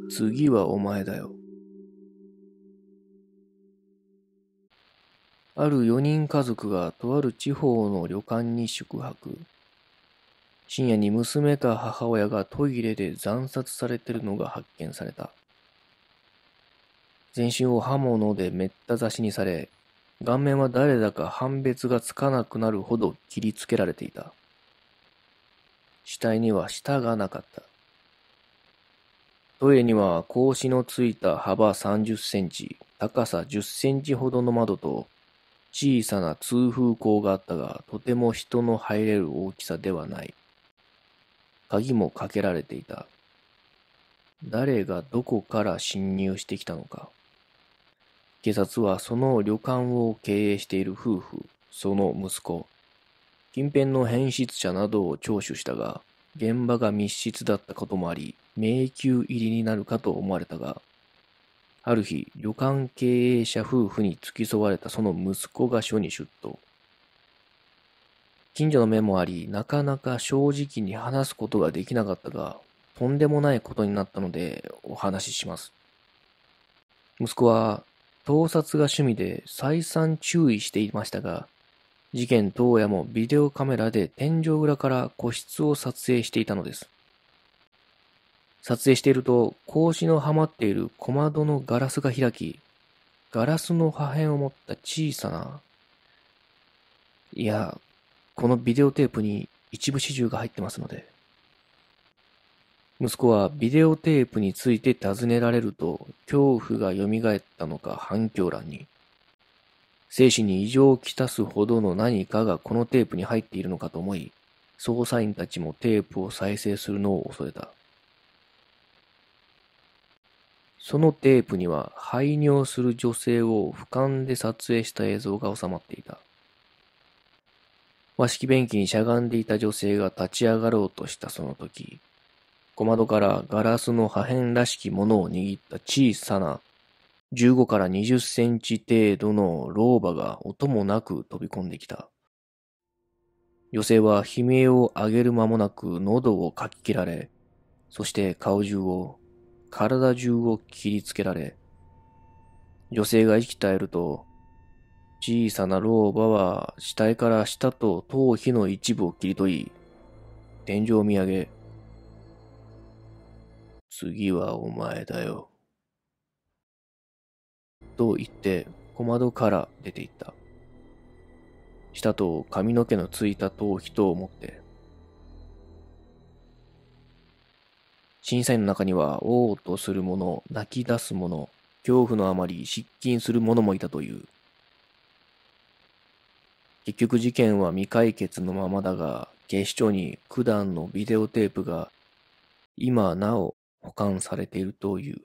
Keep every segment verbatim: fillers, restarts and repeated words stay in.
次はお前だよ。あるよにん家族がとある地方の旅館に宿泊。深夜に娘か母親がトイレで惨殺されているのが発見された。全身を刃物でめった刺しにされ、顔面は誰だか判別がつかなくなるほど切りつけられていた。死体には舌がなかった。トイレには格子のついた幅さんじゅっセンチ、高さじゅっセンチほどの窓と小さな通風口があったが、とても人の入れる大きさではない。鍵もかけられていた。誰がどこから侵入してきたのか。警察はその旅館を経営している夫婦、その息子、近辺の変質者などを聴取したが、現場が密室だったこともあり、迷宮入りになるかと思われたが、ある日、旅館経営者夫婦に付き添われたその息子が署に出頭。近所の目もあり、なかなか正直に話すことができなかったが、とんでもないことになったのでお話しします。息子は盗撮が趣味で再三注意していましたが、事件当夜もビデオカメラで天井裏から個室を撮影していたのです。撮影していると、格子のはまっている小窓のガラスが開き、ガラスの破片を持った小さな、いや、このビデオテープに一部始終が入ってますので。息子はビデオテープについて尋ねられると、恐怖が蘇ったのか反響欄に、生死に異常をきたすほどの何かがこのテープに入っているのかと思い、捜査員たちもテープを再生するのを恐れた。そのテープには排尿する女性を俯瞰で撮影した映像が収まっていた。和式便器にしゃがんでいた女性が立ち上がろうとしたその時、小窓からガラスの破片らしきものを握った小さなじゅうごからにじゅっセンチ程度の老婆が音もなく飛び込んできた。女性は悲鳴を上げる間もなく喉をかき切られ、そして顔中を、体中を切りつけられ、女性が生き絶えると、小さな老婆は死体から舌と頭皮の一部を切り取り、天井を見上げ、次はお前だよ。と言って小窓から出て行った。舌と髪の毛のついた頭皮と思って。審査員の中には、おうとする者、泣き出す者、恐怖のあまり失禁する者もいたという。結局事件は未解決のままだが、警視庁に九段のビデオテープが今なお保管されているという。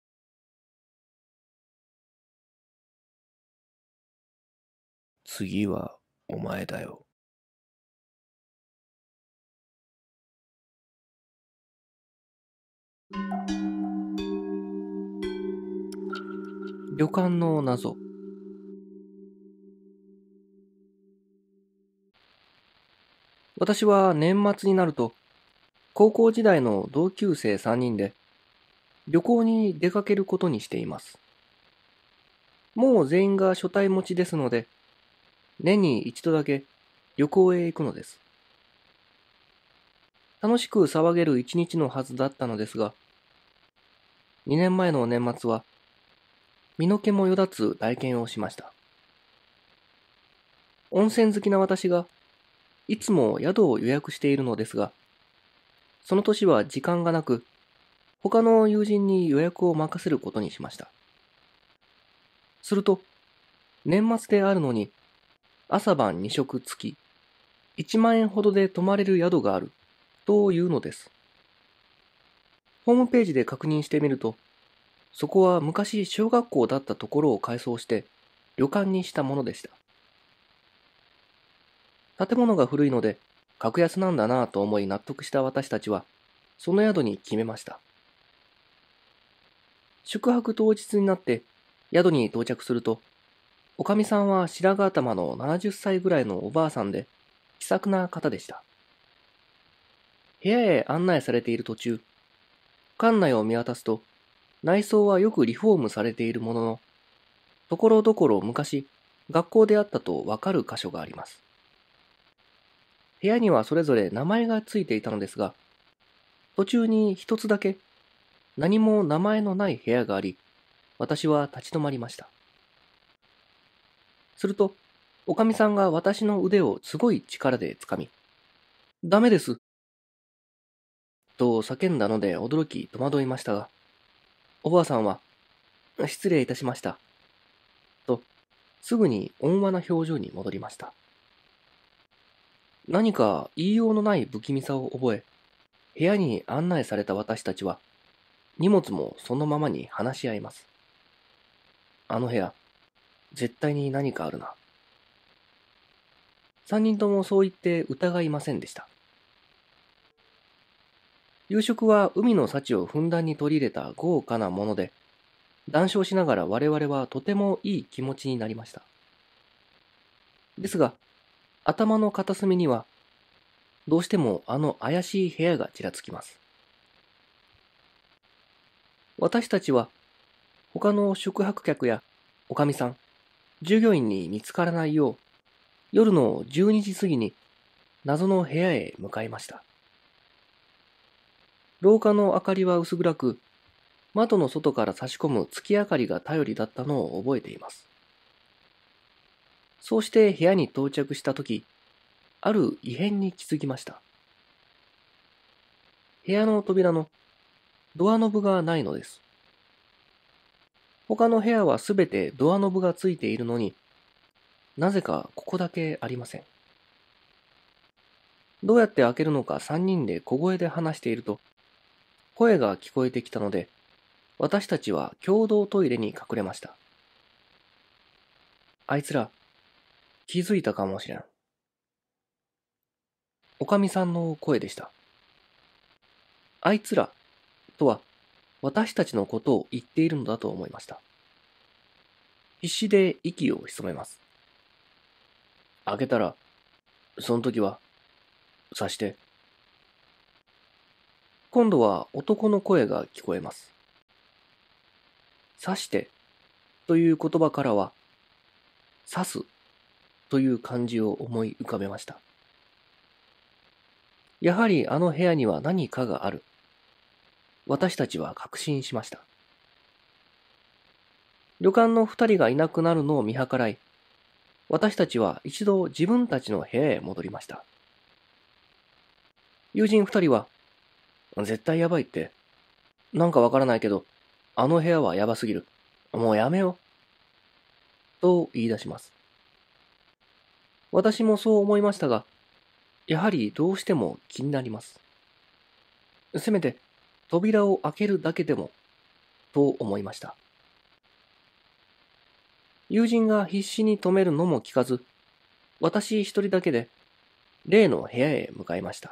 次はお前だよ。旅館の謎。私は年末になると、高校時代の同級生さんにんで旅行に出かけることにしています。もう全員が所帯持ちですので、年に一度だけ旅行へ行くのです。楽しく騒げる一日のはずだったのですが、にねんまえの年末は身の毛もよだつ体験をしました。温泉好きな私がいつも宿を予約しているのですが、その年は時間がなく、他の友人に予約を任せることにしました。すると、年末であるのに、朝晩に食付き、いちまん円ほどで泊まれる宿がある、というのです。ホームページで確認してみると、そこは昔小学校だったところを改装して旅館にしたものでした。建物が古いので格安なんだなぁと思い納得した私たちは、その宿に決めました。宿泊当日になって宿に到着すると、おかみさんは白髪頭のななじゅっさいぐらいのおばあさんで、気さくな方でした。部屋へ案内されている途中、館内を見渡すと、 内装はよくリフォームされているものの、ところどころ昔、学校であったとわかる箇所があります。部屋にはそれぞれ名前がついていたのですが、途中に一つだけ何も名前のない部屋があり、私は立ち止まりました。すると、おかみさんが私の腕をすごい力でつかみ、ダメですと叫んだので驚き戸惑いましたが、おばあさんは、失礼いたしました。と、すぐに温和な表情に戻りました。何か言いようのない不気味さを覚え、部屋に案内された私たちは、荷物もそのままに話し合います。あの部屋、絶対に何かあるな。三人ともそう言って疑いませんでした。夕食は海の幸をふんだんに取り入れた豪華なもので、談笑しながら我々はとてもいい気持ちになりました。ですが、頭の片隅には、どうしてもあの怪しい部屋がちらつきます。私たちは、他の宿泊客やおかみさん、従業員に見つからないよう、夜のじゅうにじ過ぎに謎の部屋へ向かいました。廊下の明かりは薄暗く、窓の外から差し込む月明かりが頼りだったのを覚えています。そうして部屋に到着したとき、ある異変に気づきました。部屋の扉のドアノブがないのです。他の部屋はすべてドアノブがついているのに、なぜかここだけありません。どうやって開けるのか三人で小声で話していると、声が聞こえてきたので、私たちは共同トイレに隠れました。あいつら、気づいたかもしれん。おかみさんの声でした。あいつらとは私たちのことを言っているのだと思いました。必死で息を潜めます。開けたら、その時は、さして。今度は男の声が聞こえます。さしてという言葉からは、刺すという漢字を思い浮かべました。やはりあの部屋には何かがある。私たちは確信しました。旅館の二人がいなくなるのを見計らい、私たちは一度自分たちの部屋へ戻りました。友人二人は、絶対やばいって、なんかわからないけど、あの部屋はやばすぎる。もうやめよう。と言い出します。私もそう思いましたが、やはりどうしても気になります。せめて扉を開けるだけでも、と思いました。友人が必死に止めるのも聞かず、私一人だけで例の部屋へ向かいました。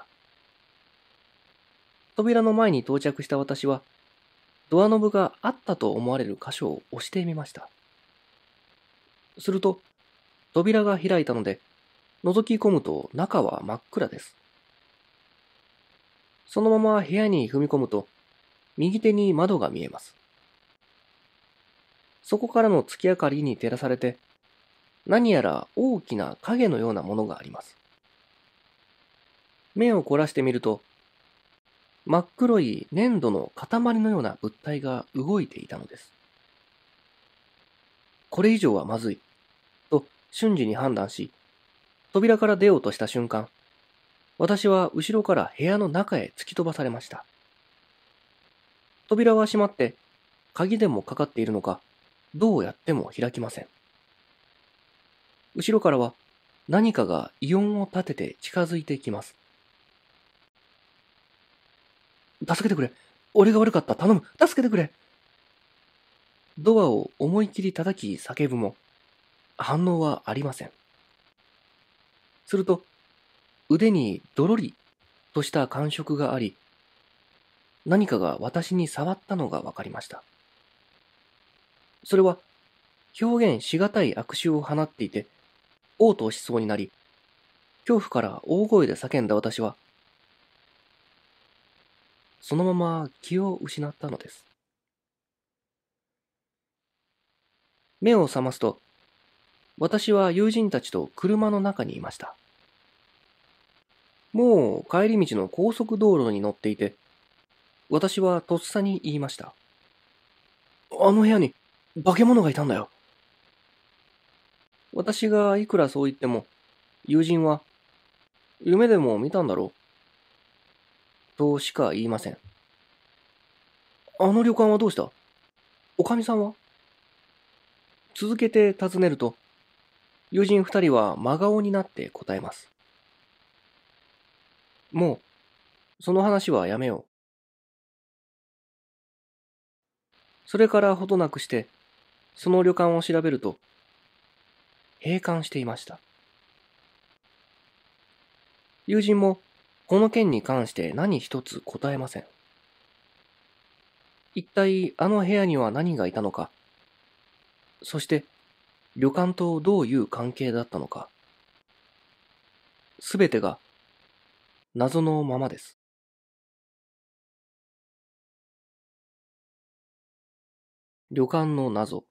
扉の前に到着した私は、ドアノブがあったと思われる箇所を押してみました。すると、扉が開いたので、覗き込むと中は真っ暗です。そのまま部屋に踏み込むと、右手に窓が見えます。そこからの月明かりに照らされて、何やら大きな影のようなものがあります。目を凝らしてみると、真っ黒い粘土の塊のような物体が動いていたのです。これ以上はまずい、と瞬時に判断し、扉から出ようとした瞬間、私は後ろから部屋の中へ突き飛ばされました。扉は閉まって、鍵でもかかっているのか、どうやっても開きません。後ろからは何かが異音を立てて近づいてきます。助けてくれ。俺が悪かった。頼む。助けてくれ。ドアを思い切り叩き叫ぶも、反応はありません。すると、腕にドロリとした感触があり、何かが私に触ったのがわかりました。それは、表現しがたい悪臭を放っていて、嘔吐しそうになり、恐怖から大声で叫んだ私は、そのまま気を失ったのです。 目を覚ますと、私は友人たちと車の中にいました。もう帰り道の高速道路に乗っていて、私はとっさに言いました。あの部屋に化け物がいたんだよ。私がいくらそう言っても、友人は、夢でも見たんだろうとしか言いません。あの旅館はどうした？おかみさんは？続けて尋ねると、友人二人は真顔になって答えます。もう、その話はやめよう。それからほどなくして、その旅館を調べると、閉館していました。友人も、この件に関して何一つ答えません。一体あの部屋には何がいたのか、そして旅館とどういう関係だったのか、すべてが謎のままです。旅館の謎。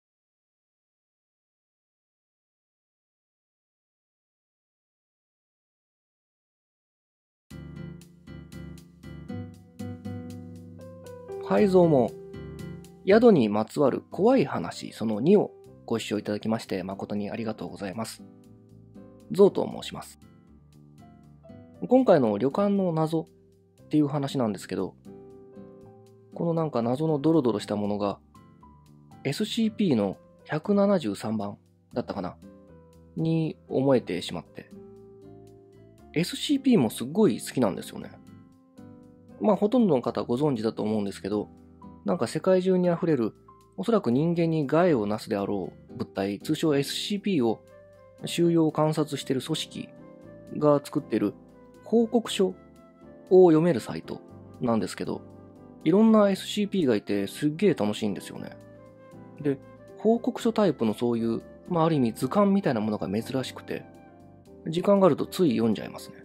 海蔵も宿にまつわる怖い話そのにをご視聴いただきまして誠にありがとうございます。ゾウと申します。今回の旅館の謎っていう話なんですけど、このなんか謎のドロドロしたものが エスシーピー のひゃくななじゅうさんばんだったかなに思えてしまって、エスシーピー もすっごい好きなんですよね。まあほとんどの方ご存知だと思うんですけど、なんか世界中にあふれるおそらく人間に害をなすであろう物体、通称 エスシーピー を収容観察している組織が作っている報告書を読めるサイトなんですけど、いろんな エスシーピー がいてすっげえ楽しいんですよね。で、報告書タイプのそういう、まあある意味図鑑みたいなものが珍しくて、時間があるとつい読んじゃいますね。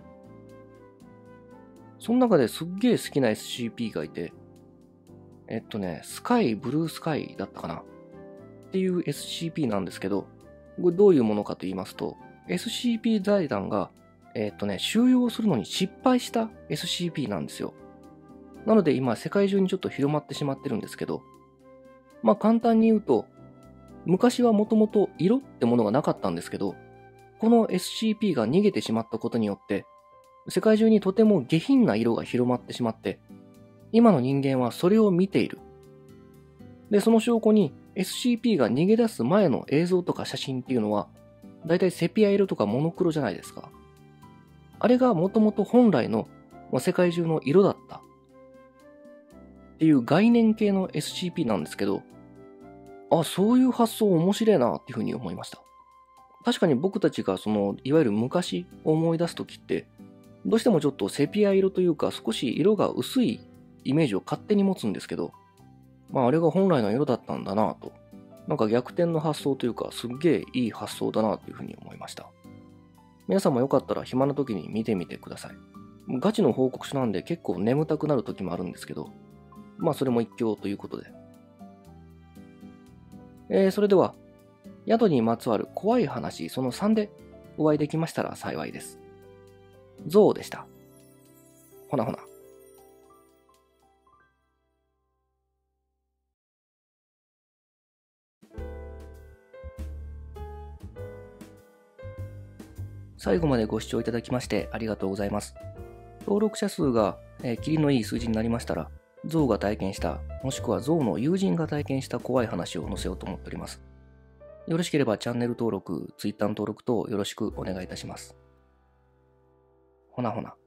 その中ですっげえ好きな エスシーピー がいて、えっとね、スカイ、ブルースカイだったかなっていう エスシーピー なんですけど、これどういうものかと言いますと、エスシーピー 財団が、えっとね、収容するのに失敗した エスシーピー なんですよ。なので今世界中にちょっと広まってしまってるんですけど、まあ簡単に言うと、昔はもともと色ってものがなかったんですけど、この エスシーピー が逃げてしまったことによって、世界中にとても下品な色が広まってしまって、今の人間はそれを見ている。で、その証拠に エスシーピー が逃げ出す前の映像とか写真っていうのは、だいたいセピア色とかモノクロじゃないですか。あれがもともと本来の世界中の色だったっていう概念系の エスシーピー なんですけど、あ、そういう発想面白いなっていうふうに思いました。確かに僕たちがその、いわゆる昔を思い出すときって、どうしてもちょっとセピア色というか少し色が薄いイメージを勝手に持つんですけど、まああれが本来の色だったんだなぁと、なんか逆転の発想というかすっげえいい発想だなというふうに思いました。皆さんもよかったら暇な時に見てみてください。ガチの報告書なんで結構眠たくなる時もあるんですけど、まあそれも一興ということで。えー、それでは、宿にまつわる怖い話そのさんでお会いできましたら幸いです。ゾウでした。ほなほな。最後までご視聴いただきましてありがとうございます。登録者数が、えー、キリのいい数字になりましたら、ゾウが体験した、もしくはゾウの友人が体験した怖い話を載せようと思っております。よろしければチャンネル登録、Twitter の登録等よろしくお願いいたします。ほなほな。